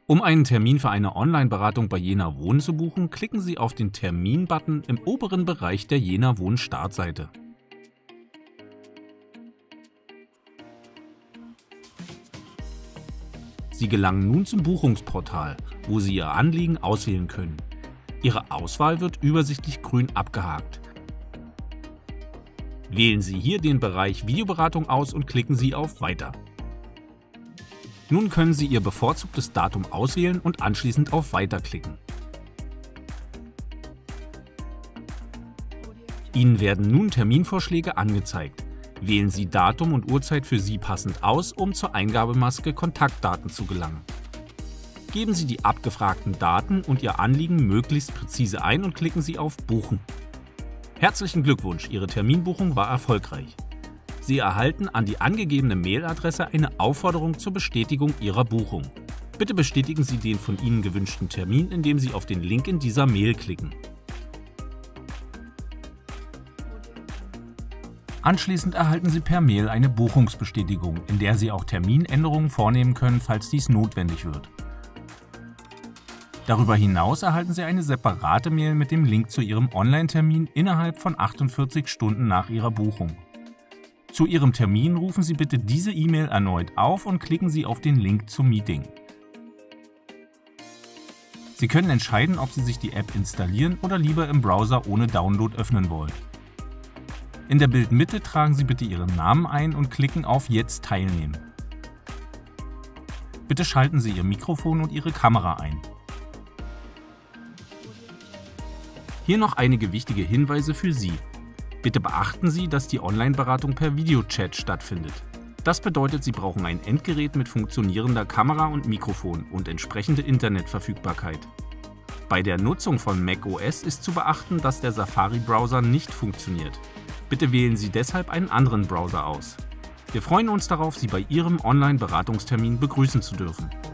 Um einen Termin für eine Online-Beratung bei Jena Wohnen zu buchen, klicken Sie auf den Termin-Button im oberen Bereich der Jena Wohnen Startseite. Sie gelangen nun zum Buchungsportal, wo Sie Ihr Anliegen auswählen können. Ihre Auswahl wird übersichtlich grün abgehakt. Wählen Sie hier den Bereich Videoberatung aus und klicken Sie auf Weiter. Nun können Sie Ihr bevorzugtes Datum auswählen und anschließend auf Weiter klicken. Ihnen werden nun Terminvorschläge angezeigt. Wählen Sie Datum und Uhrzeit für Sie passend aus, um zur Eingabemaske Kontaktdaten zu gelangen. Geben Sie die abgefragten Daten und Ihr Anliegen möglichst präzise ein und klicken Sie auf Buchen. Herzlichen Glückwunsch, Ihre Terminbuchung war erfolgreich. Sie erhalten an die angegebene Mailadresse eine Aufforderung zur Bestätigung Ihrer Buchung. Bitte bestätigen Sie den von Ihnen gewünschten Termin, indem Sie auf den Link in dieser Mail klicken. Anschließend erhalten Sie per Mail eine Buchungsbestätigung, in der Sie auch Terminänderungen vornehmen können, falls dies notwendig wird. Darüber hinaus erhalten Sie eine separate Mail mit dem Link zu Ihrem Online-Termin innerhalb von 48 Stunden nach Ihrer Buchung. Zu Ihrem Termin rufen Sie bitte diese E-Mail erneut auf und klicken Sie auf den Link zum Meeting. Sie können entscheiden, ob Sie sich die App installieren oder lieber im Browser ohne Download öffnen wollen. In der Bildmitte tragen Sie bitte Ihren Namen ein und klicken auf Jetzt teilnehmen. Bitte schalten Sie Ihr Mikrofon und Ihre Kamera ein. Hier noch einige wichtige Hinweise für Sie. Bitte beachten Sie, dass die Online-Beratung per Videochat stattfindet. Das bedeutet, Sie brauchen ein Endgerät mit funktionierender Kamera und Mikrofon und entsprechende Internetverfügbarkeit. Bei der Nutzung von macOS ist zu beachten, dass der Safari-Browser nicht funktioniert. Bitte wählen Sie deshalb einen anderen Browser aus. Wir freuen uns darauf, Sie bei Ihrem Online-Beratungstermin begrüßen zu dürfen.